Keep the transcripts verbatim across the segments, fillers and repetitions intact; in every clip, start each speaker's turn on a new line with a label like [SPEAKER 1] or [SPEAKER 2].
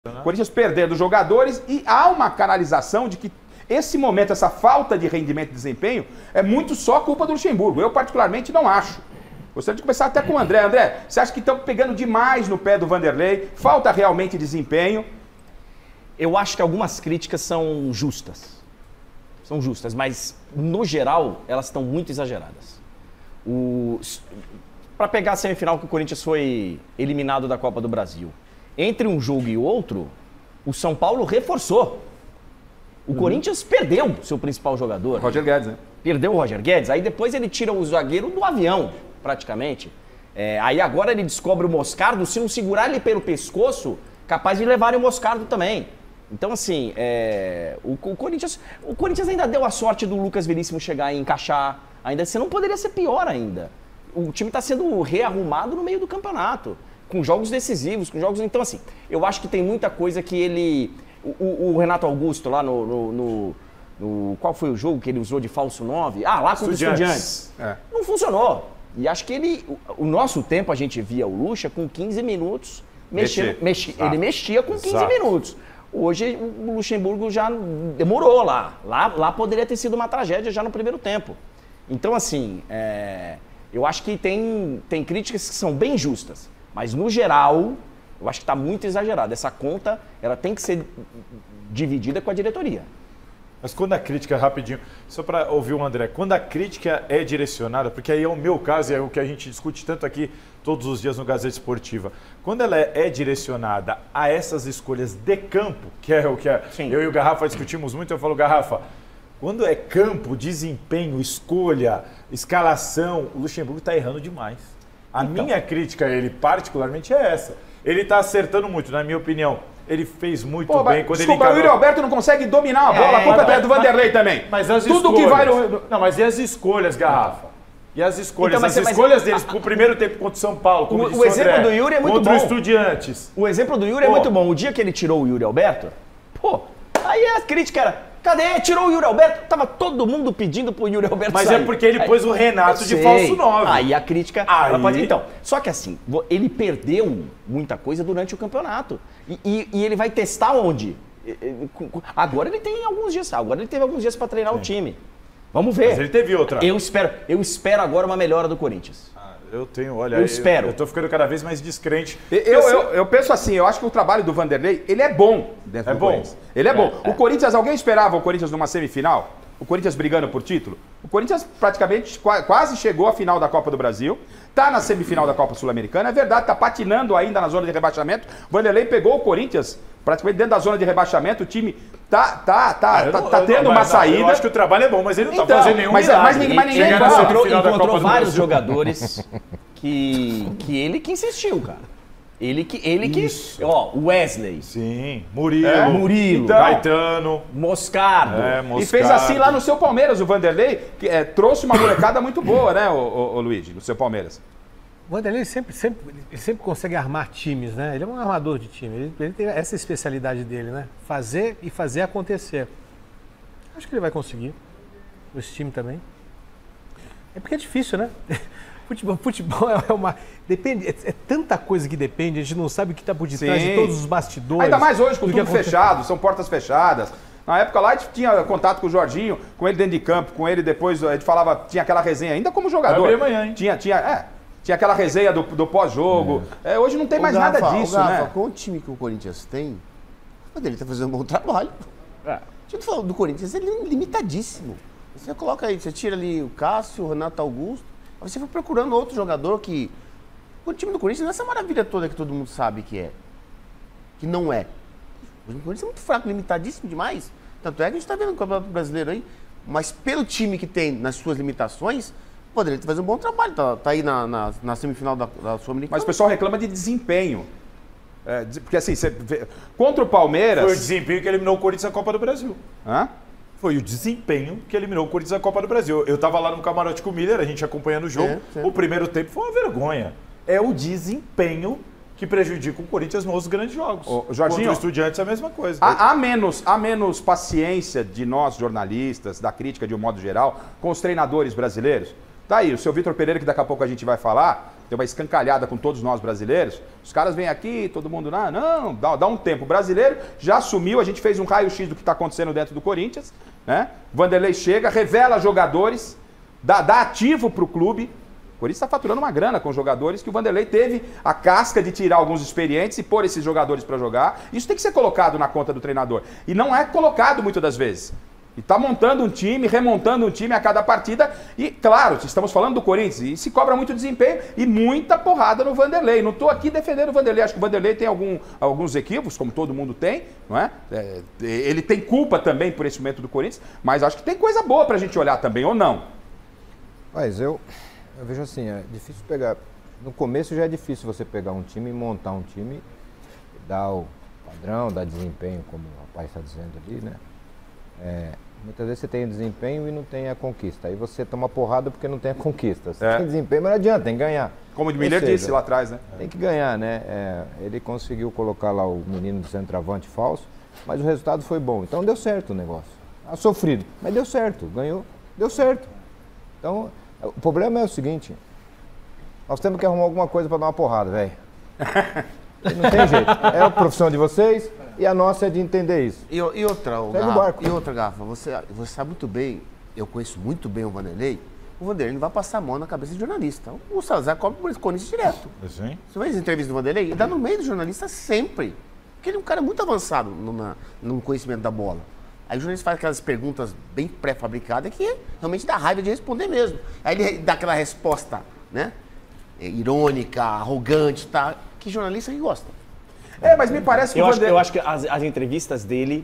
[SPEAKER 1] O Corinthians perdendo jogadores e há uma canalização de que esse momento, essa falta de rendimento e desempenho é muito só culpa do Luxemburgo. Eu particularmente não acho. Gostaria de começar até com o André. André, você acha que estão pegando demais no pé do Vanderlei? Falta realmente desempenho?
[SPEAKER 2] Eu acho que algumas críticas são justas. São justas, mas no geral elas estão muito exageradas. O... Para pegar a semifinal que o Corinthians foi eliminado da Copa do Brasil, entre um jogo e outro, o São Paulo reforçou. O uhum. Corinthians perdeu seu principal jogador.
[SPEAKER 1] Roger Guedes, né?
[SPEAKER 2] Perdeu o Roger Guedes, aí depois ele tira o zagueiro do avião, praticamente. É, aí agora ele descobre o Moscardo, se não segurar ele pelo pescoço, capaz de levar o Moscardo também. Então, assim, é, o, o, Corinthians, o Corinthians ainda deu a sorte do Lucas Veríssimo chegar e encaixar. Ainda assim, não poderia ser pior ainda. O time está sendo rearrumado no meio do campeonato, com jogos decisivos, com jogos... Então, assim, eu acho que tem muita coisa que ele... O, o Renato Augusto lá no, no, no, no... Qual foi o jogo que ele usou de falso nove? Ah, lá com os Estudiantes. É. Não funcionou. E acho que ele... O, o nosso tempo, a gente via o Lucha com quinze minutos, mexendo, mexi, ele mexia com quinze Exato. minutos. Hoje o Luxemburgo já demorou lá. lá. Lá poderia ter sido uma tragédia já no primeiro tempo. Então, assim, é, eu acho que tem, tem críticas que são bem justas. Mas, no geral, eu acho que está muito exagerado. Essa conta ela tem que ser dividida com a diretoria.
[SPEAKER 3] Mas quando a crítica, rapidinho, só para ouvir o André, quando a crítica é direcionada, porque aí é o meu caso, é o que a gente discute tanto aqui todos os dias no Gazeta Esportiva, quando ela é direcionada a essas escolhas de campo, que é o que é, eu e o Garrafa discutimos muito, eu falo, Garrafa, quando é campo, desempenho, escolha, escalação, o Luxemburgo está errando demais. A então. minha crítica a ele, particularmente, é essa. Ele está acertando muito, na minha opinião. Ele fez muito Pô, bem quando
[SPEAKER 1] desculpa,
[SPEAKER 3] ele encarou...
[SPEAKER 1] o Yuri Alberto não consegue dominar a bola, é, a culpa é do Vanderlei
[SPEAKER 3] mas,
[SPEAKER 1] também.
[SPEAKER 3] Mas as
[SPEAKER 1] Tudo
[SPEAKER 3] escolhas...
[SPEAKER 1] que vai no...
[SPEAKER 3] Não, mas e as escolhas, Garrafa? E as escolhas?
[SPEAKER 2] Então, mas,
[SPEAKER 3] as
[SPEAKER 2] mas,
[SPEAKER 3] escolhas
[SPEAKER 2] mas,
[SPEAKER 3] deles pro primeiro tempo contra o São Paulo, como
[SPEAKER 2] o,
[SPEAKER 3] disse
[SPEAKER 2] o exemplo
[SPEAKER 3] André,
[SPEAKER 2] do Yuri é muito
[SPEAKER 3] contra
[SPEAKER 2] bom.
[SPEAKER 3] Contra o Estudiantes.
[SPEAKER 2] O exemplo do Yuri Pô. é muito bom. O dia que ele tirou o Yuri Alberto, pô, aí a crítica era... Cadê? Tirou o Yuri Alberto? Tava todo mundo pedindo pro Yuri Alberto
[SPEAKER 3] Mas
[SPEAKER 2] sair.
[SPEAKER 3] é porque ele
[SPEAKER 2] aí,
[SPEAKER 3] pôs o Renato de falso nove.
[SPEAKER 2] Aí a crítica...
[SPEAKER 3] Aí...
[SPEAKER 2] Ela pode... Então, só que assim, ele perdeu muita coisa durante o campeonato. E, e, e ele vai testar onde? Agora ele tem alguns dias. Agora ele teve alguns dias para treinar Sim. o time. Vamos ver.
[SPEAKER 3] Mas ele teve outra.
[SPEAKER 2] Eu espero, eu espero agora uma melhora do Corinthians.
[SPEAKER 3] Ah, eu tenho, olha...
[SPEAKER 2] Eu espero.
[SPEAKER 3] Eu, eu tô ficando cada vez mais descrente.
[SPEAKER 1] Eu, eu, eu, eu penso assim, eu acho que o trabalho do Vanderlei, ele é bom dentro
[SPEAKER 3] é
[SPEAKER 1] do
[SPEAKER 3] bom.
[SPEAKER 1] Corinthians. Ele é, é bom.
[SPEAKER 2] É.
[SPEAKER 1] O Corinthians, alguém esperava o Corinthians numa semifinal? O Corinthians brigando por título? O Corinthians praticamente quase chegou à final da Copa do Brasil, tá na semifinal da Copa Sul-Americana, é verdade, tá patinando ainda na zona de rebaixamento. O Vanderlei pegou o Corinthians praticamente dentro da zona de rebaixamento, o time tá, tá, tá, ah, tá, tá tendo não, uma saída.
[SPEAKER 3] Eu acho que o trabalho é bom, mas ele não
[SPEAKER 2] então,
[SPEAKER 3] tá fazendo nenhum
[SPEAKER 1] mas,
[SPEAKER 3] milagre.
[SPEAKER 1] Mas, ninguém, mas ninguém
[SPEAKER 2] ele encontrou, encontrou vários
[SPEAKER 3] Brasil.
[SPEAKER 2] jogadores que, que ele que insistiu, cara. Ele que, ele que, ó, Wesley.
[SPEAKER 3] Sim, Murilo,
[SPEAKER 2] é? Murilo,
[SPEAKER 3] então, Caetano,
[SPEAKER 2] Moscardo.
[SPEAKER 3] É, Moscardo.
[SPEAKER 1] E fez assim lá no seu Palmeiras, o Vanderlei, que é, trouxe uma molecada muito boa, né, o, o, o Luigi, no seu Palmeiras.
[SPEAKER 4] O Vanderlei sempre, sempre, ele sempre consegue armar times, né? Ele é um armador de time, ele, ele tem essa especialidade dele, né? Fazer e fazer acontecer. Acho que ele vai conseguir, esse time também. É porque é difícil, né? Futebol, futebol é uma... Depende, é, é tanta coisa que depende, a gente não sabe o que está por detrás Sim. de todos os bastidores.
[SPEAKER 1] Ainda mais hoje, com tudo
[SPEAKER 4] acontece...
[SPEAKER 1] fechado, são portas fechadas. Na época lá a gente tinha contato com o Jorginho, com ele dentro de campo, com ele depois, a gente falava, tinha aquela resenha, ainda como jogador.
[SPEAKER 3] Vai abrir amanhã, hein?
[SPEAKER 1] Tinha, tinha, é, tinha aquela resenha do, do pós-jogo. É. É, hoje não tem mais Garrafa, nada disso,
[SPEAKER 5] Garrafa,
[SPEAKER 1] né?
[SPEAKER 5] Com o time que o Corinthians tem, o ele está fazendo um bom trabalho. É. Deixa eu te falar, do Corinthians ele é limitadíssimo. Você coloca aí, você tira ali o Cássio, o Renato Augusto, aí você foi procurando outro jogador que... O time do Corinthians não é essa maravilha toda que todo mundo sabe que é. Que não é. O Corinthians é muito fraco, limitadíssimo demais. Tanto é que a gente está vendo o Campeonato Brasileiro aí, mas pelo time que tem nas suas limitações, poderia fazer um bom trabalho. Tá, tá aí na, na, na semifinal da, da Sul-Americana.
[SPEAKER 1] Mas o pessoal reclama de desempenho. É, porque assim, você vê, contra o Palmeiras...
[SPEAKER 3] Foi o desempenho que eliminou o Corinthians da Copa do Brasil.
[SPEAKER 1] Hã?
[SPEAKER 3] Foi o desempenho que eliminou o Corinthians da Copa do Brasil. Eu estava lá no camarote com o Miller, a gente acompanhando o jogo. É, o primeiro tempo foi uma vergonha. É o desempenho que prejudica o Corinthians nos grandes jogos.
[SPEAKER 1] Ô, Jorginho,
[SPEAKER 3] contra o Estudiantes é a mesma coisa.
[SPEAKER 1] Há, há, menos, há menos paciência de nós, jornalistas, da crítica de um modo geral, com os treinadores brasileiros? Tá aí, o seu Vitor Pereira, que daqui a pouco a gente vai falar, deu uma escancalhada com todos nós brasileiros. Os caras vêm aqui, todo mundo, não, não, dá, dá um tempo. O brasileiro já assumiu, a gente fez um raio-x do que está acontecendo dentro do Corinthians, né? Vanderlei chega, revela jogadores, dá, dá ativo para o clube. O Corinthians está faturando uma grana com jogadores que o Vanderlei teve a casca de tirar alguns experientes e pôr esses jogadores para jogar. Isso tem que ser colocado na conta do treinador. E não é colocado muitas das vezes. E está montando um time, remontando um time a cada partida. E, claro, estamos falando do Corinthians, e se cobra muito desempenho e muita porrada no Vanderlei. Não estou aqui defendendo o Vanderlei. Acho que o Vanderlei tem algum, alguns equívocos, como todo mundo tem, não é? é? Ele tem culpa também por esse momento do Corinthians, mas acho que tem coisa boa para a gente olhar também, ou não?
[SPEAKER 6] Mas eu, eu vejo assim, é difícil pegar... No começo já é difícil você pegar um time e montar um time, dar o padrão, dar desempenho, como o rapaz está dizendo ali, né? É, muitas vezes você tem o desempenho e não tem a conquista. Aí você toma porrada porque não tem a conquista. Você
[SPEAKER 1] é.
[SPEAKER 6] tem desempenho, mas não adianta, tem que ganhar.
[SPEAKER 1] Como o Miller seja, disse lá atrás, né?
[SPEAKER 6] Tem que ganhar, né? É, ele conseguiu colocar lá o menino do centroavante falso, mas o resultado foi bom. Então deu certo o negócio. Ah, sofrido, mas deu certo, ganhou, deu certo. Então, o problema é o seguinte, nós temos que arrumar alguma coisa para dar uma porrada, velho. Não tem jeito. É a profissão de vocês e a nossa é de entender isso.
[SPEAKER 5] E, e outra, o
[SPEAKER 6] Segue o
[SPEAKER 5] Garrafa,
[SPEAKER 6] barco.
[SPEAKER 5] e outra, Garrafa, você, você sabe muito bem, eu conheço muito bem o Vanderlei, o Vanderlei não vai passar a mão na cabeça de jornalista. O Salazar cobra o Corinthians direto.
[SPEAKER 3] Sim.
[SPEAKER 5] Você vê as entrevistas do Vanderlei? Ele dá no meio do jornalista sempre. Porque ele é um cara muito avançado no, na, no conhecimento da bola. Aí o jornalista faz aquelas perguntas bem pré-fabricadas que realmente dá raiva de responder mesmo. Aí ele dá aquela resposta, né? Irônica, arrogante, tá? Que jornalista que gosta.
[SPEAKER 1] É, mas me parece que
[SPEAKER 2] Eu
[SPEAKER 1] o
[SPEAKER 2] acho,
[SPEAKER 1] Vanderlei...
[SPEAKER 2] eu acho que as, as entrevistas dele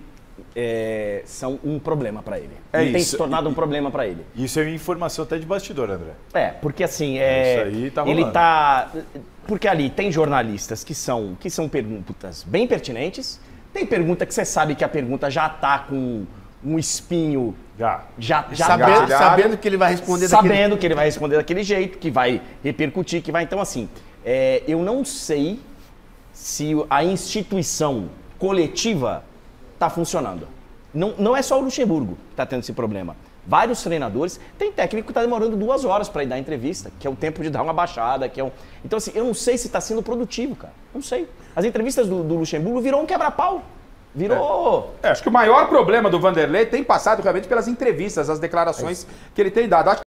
[SPEAKER 2] é, são um problema para ele.
[SPEAKER 1] É
[SPEAKER 2] ele tem
[SPEAKER 1] isso.
[SPEAKER 2] se tornado um problema para ele.
[SPEAKER 3] Isso é informação até de bastidor, André.
[SPEAKER 2] É, porque assim, é,
[SPEAKER 3] Isso aí tá
[SPEAKER 2] ele
[SPEAKER 3] rolando.
[SPEAKER 2] tá... Porque ali tem jornalistas que são, que são perguntas bem pertinentes, tem pergunta que você sabe que a pergunta já tá com um espinho...
[SPEAKER 3] Já.
[SPEAKER 2] Já, já
[SPEAKER 5] Sabendo,
[SPEAKER 1] engatilhado.
[SPEAKER 5] sabendo que ele vai responder
[SPEAKER 2] sabendo
[SPEAKER 5] daquele...
[SPEAKER 2] que ele vai responder daquele jeito, que vai repercutir, que vai... Então, assim, é, eu não sei se a instituição coletiva está funcionando. Não, não é só o Luxemburgo que está tendo esse problema. Vários treinadores... Tem técnico que está demorando duas horas para ir dar entrevista, que é o tempo de dar uma baixada, que é um... Então, assim, eu não sei se está sendo produtivo, cara. Não sei. As entrevistas do, do Luxemburgo virou um quebra-pau. Virou...
[SPEAKER 1] É, acho que o maior problema do Vanderlei tem passado realmente pelas entrevistas, as declarações que ele tem dado. Acho